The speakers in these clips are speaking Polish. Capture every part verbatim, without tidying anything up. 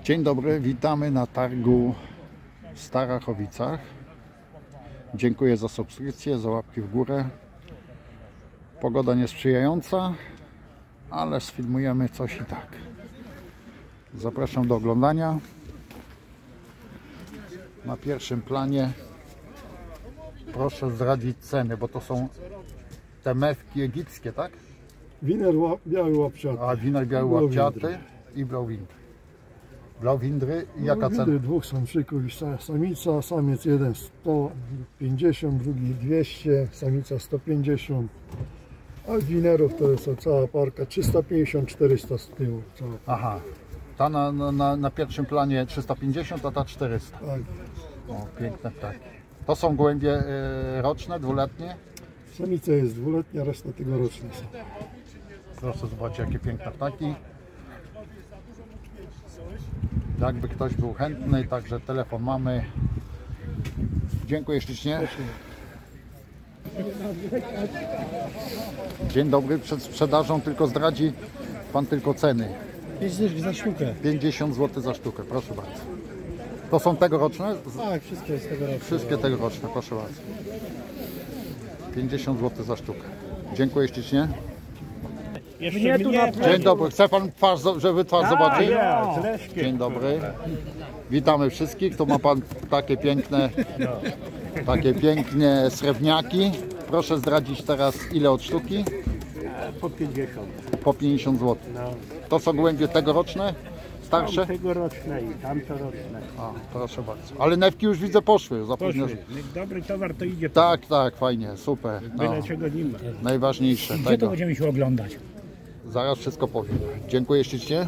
Dzień dobry, witamy na targu w Starachowicach. Dziękuję za subskrypcję, za łapki w górę. Pogoda niesprzyjająca, ale sfilmujemy coś i tak. Zapraszam do oglądania. Na pierwszym planie proszę zdradzić ceny, bo to są te mewki egipskie, tak? Winer biały łapciaty. A winer biały łapciaty i blauwindry. Blauwindry i jaka cena? Blauwindry dwóch samczyków i samica. Samiec jeden sto pięćdziesiąt, drugi dwieście, samica sto pięćdziesiąt. A winerów to jest cała parka trzysta pięćdziesiąt, czterysta z tyłu. Cała. Aha, ta na, na, na pierwszym planie trzysta pięćdziesiąt, a ta czterysta. Tak. O, piękne ptaki. To są gołębie y, roczne, dwuletnie? Samica jest dwuletnia, reszta tegoroczna są. Proszę zobaczyć, jakie piękne ptaki. Jakby ktoś był chętny, także telefon mamy. Dziękuję ślicznie. Dzień dobry, przed sprzedażą tylko zdradzi Pan tylko ceny. pięćdziesiąt za sztukę. pięćdziesiąt złotych za sztukę, proszę bardzo. To są tegoroczne? Tak, wszystkie jest tegoroczne. Wszystkie tegoroczne, proszę bardzo. pięćdziesiąt złotych za sztukę. Dziękuję ślicznie. Jeszcze mnie Dzień dobry, chce Pan twarz, żeby twarz zobaczyć? ja, z Leszkiem. Dzień dobry. Witamy wszystkich. Tu ma Pan takie piękne, takie piękne srebrniaki. Proszę zdradzić teraz, ile od sztuki? Po pięćdziesiąt. Po pięćdziesiąt złotych. No. To są gołębie tegoroczne? Starsze? Tegoroczne i tamtoroczne. A, proszę bardzo. Ale newki już widzę poszły. Zapewne, że... Dobry towar to idzie. Tak, tak, fajnie, super. No, Byle czego nie ma. najważniejsze. Gdzie to Tego. będziemy się oglądać? Zaraz wszystko powiem. Dziękuję ślicznie.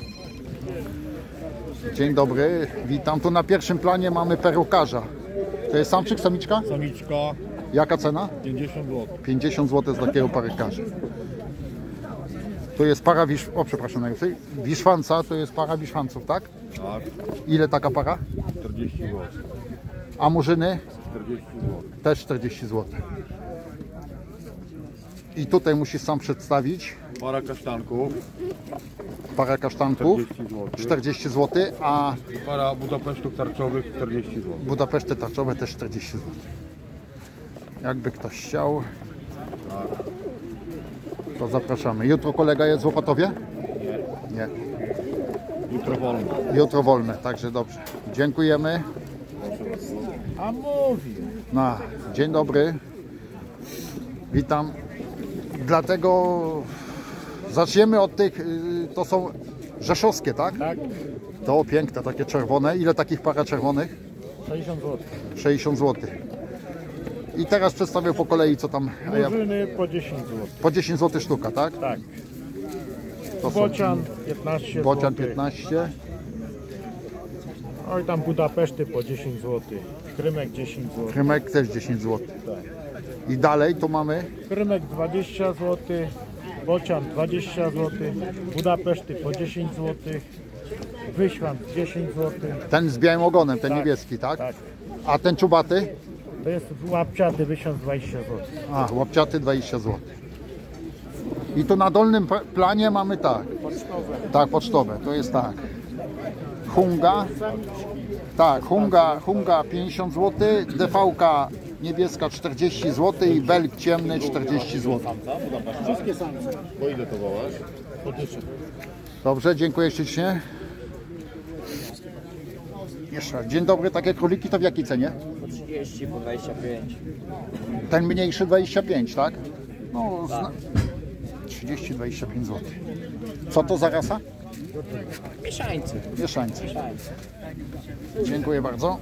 Dzień dobry, witam. Tu na pierwszym planie mamy perukarza. To jest samczyk, samiczka? Samiczka Jaka cena? pięćdziesiąt złotych. pięćdziesiąt złotych z takiego perukarza. Tu jest para wisz... O, przepraszam najwyżej. Wiszwanca, to jest para wiszwanców, tak? Tak, Ile taka para? czterdzieści złotych. A murzyny? czterdzieści złotych. Też czterdzieści złotych. I tutaj musisz sam przedstawić Para kasztanków parę kasztanków. czterdzieści złotych. czterdzieści złotych, a Para Budapesztów tarczowych czterdzieści złotych. Budapeszty tarczowe też czterdzieści złotych. Jakby ktoś chciał, to zapraszamy. Jutro kolega jest w Opatowie? Nie. Jutro wolne. Jutro wolne, także dobrze. Dziękujemy. A mówi. No, dzień dobry. Witam. Dlatego zaczniemy od tych, y, to są rzeszowskie, tak? Tak, To piękne, takie czerwone. Ile takich para czerwonych? sześćdziesiąt złotych. sześćdziesiąt złotych. I teraz przedstawię po kolei, co tam. A ja, Murzyny po dziesięć złotych. po dziesięć złotych sztuka, tak? Tak. To są Bocian piętnaście bocian złotych. piętnaście. Oj tam Budapeszty po dziesięć złotych. Krymek dziesięć złotych. Krymek też dziesięć złotych. I dalej tu mamy Krymek dwadzieścia złotych. Bocian dwadzieścia złotych. Budapeszty po dziesięć złotych. Wyświant dziesięć złotych. ten z białym ogonem, ten Tak, niebieski, tak? tak. A ten czubaty? To jest łapciaty wysiąc dwadzieścia złotych. A, łapciaty dwadzieścia złotych. I tu na dolnym pl- planie mamy tak. Tak, pocztowe, to jest tak. Hunga. Tak, Hunga, Hunga pięćdziesiąt złotych, D V K niebieska czterdzieści złotych i belg ciemny czterdzieści złotych. Wszystkie samce. Po ile to wołasz? Dobrze, dziękuję ślicznie. Jeszcze raz. Dzień dobry, takie króliki to w jakiej cenie? trzydzieści po dwadzieścia pięć. Ten mniejszy dwadzieścia pięć, tak? No, zna... trzydzieści dwadzieścia pięć złotych. Co to za rasa? Mieszańcy. Mieszańcy. Dziękuję bardzo.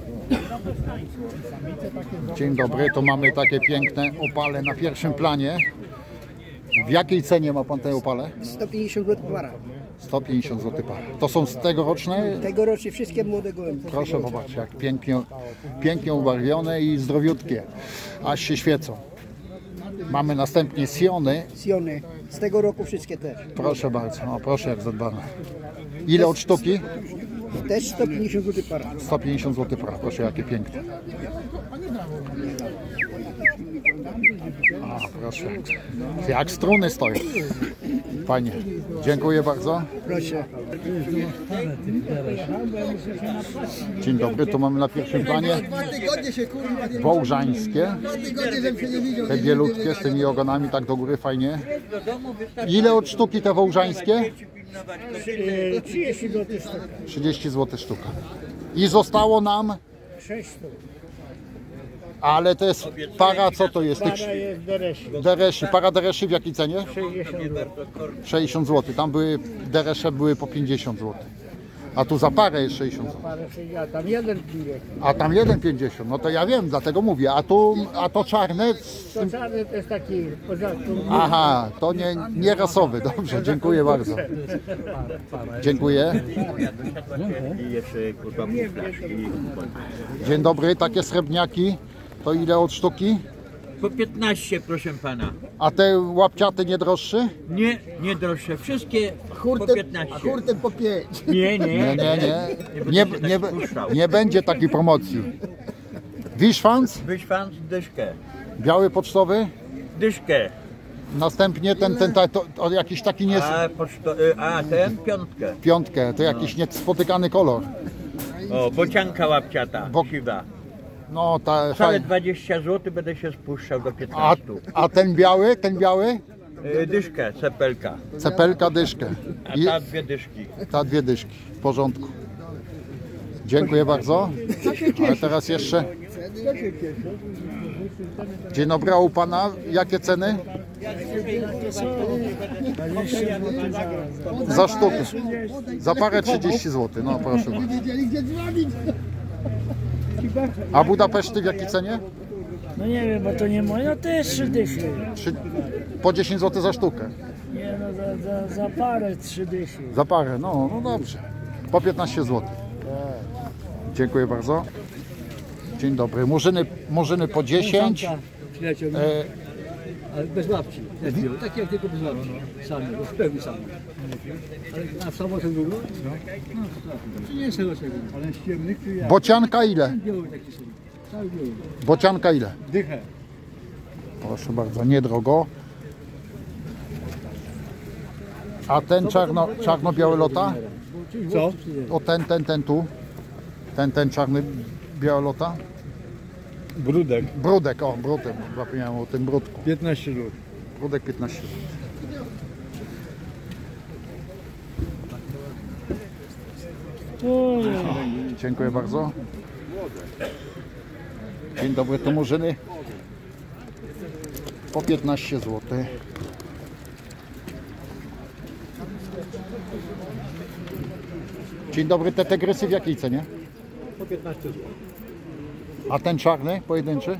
Dzień dobry, tu mamy takie piękne opale na pierwszym planie. W jakiej cenie ma Pan te opale? sto pięćdziesiąt złotych para. sto pięćdziesiąt złotych par. To są z tegoroczne? Tegorocznie wszystkie młode gołębie. Proszę popatrzeć, jak pięknie, pięknie ubarwione i zdrowiutkie. Aż się świecą. Mamy następnie Siony. Siony. Z tego roku wszystkie też. Proszę bardzo, o, proszę jak zadbane. Ile od sztuki? Też sto pięćdziesiąt złotych para. sto pięćdziesiąt złotych par. Proszę, jakie piękne. A, proszę. Jak struny stoją. Fajnie. Dziękuję bardzo. Proszę. Dzień dobry, tu mamy na pierwszym planie Dwa tygodnie się kurwa wołżańskie. Dwa tygodnie, żebym się nie widział. Te bielutkie z tymi ogonami tak do góry, fajnie. Ile od sztuki te wołżańskie? trzydzieści złotych sztuka. trzydzieści złotych sztuka. I zostało nam, sześć sztuk. ale to jest para, co to jest? Tych Para jest deresi. dereszy. Para dereszy w jakiej cenie? sześćdziesiąt złotych. sześćdziesiąt złotych. Tam były deresze były po pięćdziesiąt złotych. A tu za parę jest sześćdziesiąt złotych. Parę sześćdziesiąt, tam jeden pilek. A tam jeden pięćdziesiąt. No to ja wiem, dlatego mówię. A tu, a to czarne? To czarny to jest taki poza tym. Aha, to nie, nie rasowy. Dobrze, dziękuję bardzo. Dziękuję. Dzień dobry, takie srebrniaki. To ile od sztuki? Po piętnaście, proszę pana. A te łapciaty nie droższe? Nie, nie droższe. Wszystkie po piętnaście. Hurtem po pięć. Nie, Nie, nie. nie, nie. Nie, nie, nie będzie takiej promocji. Wiszwans, Wyśwan dyszkę. biały pocztowy. Dyszkę. Następnie ten, ten, ta- to, to jakiś taki nie, A, poczto, y, a ten piątkę. piątkę, to jakiś niespotykany kolor. O, bocianka łapciata, Bo- siwa. No, ta, Całe fajnie. dwadzieścia złotych będę się spuszczał do A, piętnastu. a ten biały, ten biały? Y, dyszkę, cepelka. Cepelka dyszkę. A I ta dwie dyszki. ta dwie dyszki. W porządku. Dziękuję bardzo. Ale teraz jeszcze. Dzień dobry, a u pana jakie ceny? Za sztukę. Za parę trzydzieści złotych. No proszę bardzo. A Budapeszty w jakiej cenie? No nie wiem, bo to nie moje, no też trzy dychy. Trzy, po dziesięć złotych za sztukę. Nie no, za, za, za parę trzy dychy. Za parę, no, no dobrze. Po piętnaście złotych. Dziękuję bardzo. Dzień dobry. Murzyny, murzyny po dziesięć. E, Ale bez łapci, takie jak tylko bez łapci, sami, w pełni sami. Ale na samotę długo? No. To nie jest tego czego. Ale ściemny, czy ja? bocianka ile? Biały taki sobie, cały biały. Bocianka ile? Dychę. Proszę bardzo, niedrogo. A ten czarno, czarno-biały lota? Co? O ten, ten, ten tu. Ten, ten czarny biały lota? Brudek, Brudek, o, brudek. Zapomniałem o tym brudku. piętnaście złotych. Brudek piętnaście złotych. Dziękuję bardzo. Dzień dobry, to murzyny po piętnaście złotych. Dzień dobry, te tygrysy w jakiej cenie? Po piętnaście złotych. A ten czarny, pojedynczy?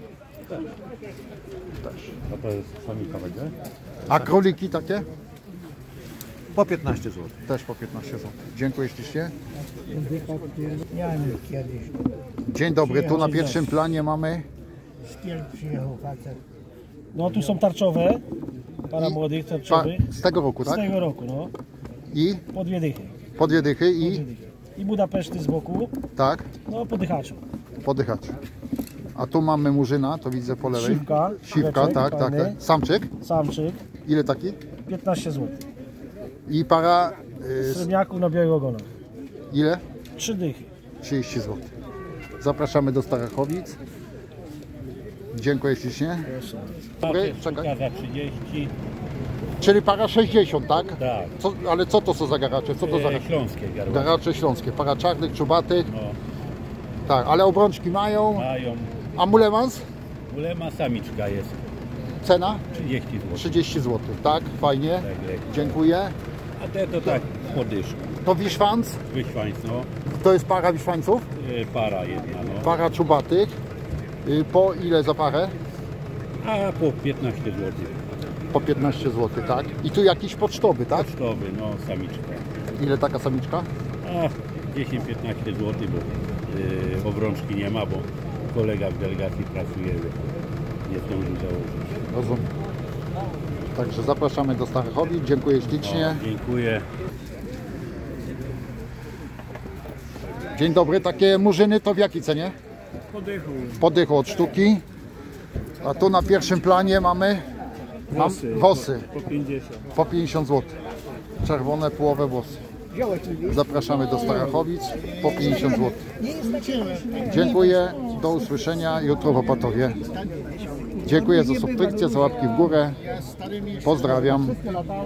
A to jest samika będzie? A króliki takie? Po piętnaście złotych. Też po piętnaście złotych. Dziękuję ślicznie. Miałem kiedyś. Dzień dobry, tu na pierwszym planie mamy Z Kiel przyjechał facet. No tu są tarczowe, para I- młodych pa, tarczowych. z tego roku, Z tak? tego roku, no. I Po dwie dychy. po dwie dychy Dwie i dychy. I Budapeszty z boku, tak, no po dychaczu. podychać. A tu mamy murzyna, to widzę po lewej. Siwka, Siwka, siweczek, tak, tak, fajny. tak. Samczyk, Samczyk, ile taki? piętnaście złotych. I para, y, z, Srebrniaków na białych ogonach. ile? Trzy dychy. trzydzieści złotych. Zapraszamy do Starachowic. Dziękuję ślicznie. Dobry, czekaj. Za trzydzieści. Czyli para sześćdziesiąt, tak? Tak. Co, ale co to są za garacze? Co to za E, śląskie garło. garacze śląskie? Para czarnych, czubatych. No, Tak, ale obrączki mają. mają. A mulemans? Ulema samiczka jest. Cena? trzydzieści złotych. trzydzieści złotych. Tak, fajnie. Tak, lekko. Dziękuję. A te to tak podyszka. To wiszwans? Wyśwańc, no. To jest para wiszwańców? E, para jedna, no. Para czubatych. Y, Po ile za parę? A po piętnaście złotych. Po piętnaście złotych, tak? I tu jakiś pocztowy, tak? Pocztowy, no samiczka. Ile taka samiczka? A dziesięć do piętnastu złotych, bo e, obrączki nie ma, bo kolega w delegacji pracuje, nie zdążył założyć. Rozumiem. Także zapraszamy do Starachowic. Dziękuję ślicznie. O, dziękuję. Dzień dobry, takie murzyny to w jakiej cenie? Podychu. Podychu od sztuki. A tu na pierwszym planie mamy mam, wosy Po pięćdziesiąt. po pięćdziesiąt złotych. czerwone połowe włosy. Zapraszamy do Starachowic po pięćdziesiąt złotych. Dziękuję, do usłyszenia jutro w Opatowie. Dziękuję za subskrypcję, za łapki w górę. Pozdrawiam.